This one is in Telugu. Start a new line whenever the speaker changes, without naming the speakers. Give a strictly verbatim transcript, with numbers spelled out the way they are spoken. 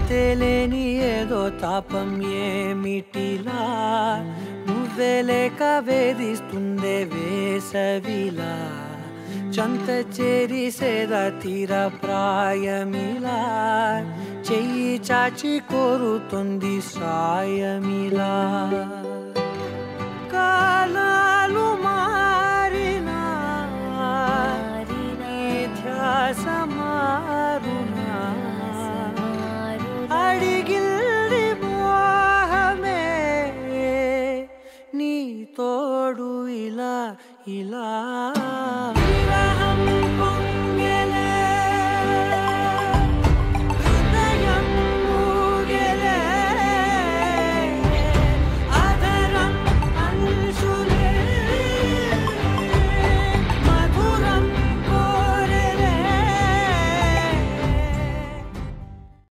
అంతేలేని ఏదో తాపం ఏమిటిలా నువ్వే లేక వేధిస్తుందే వేసవిలా చంత చేరి సేద తీర ప్రాయమిలా చెయ్యి చాచి కోరుతుంది సాయమిలా కాలాలు మారినా ధ్యాస మారునా అడిగిల్ది మోహమే నీ తోడు ఇలా ఇలా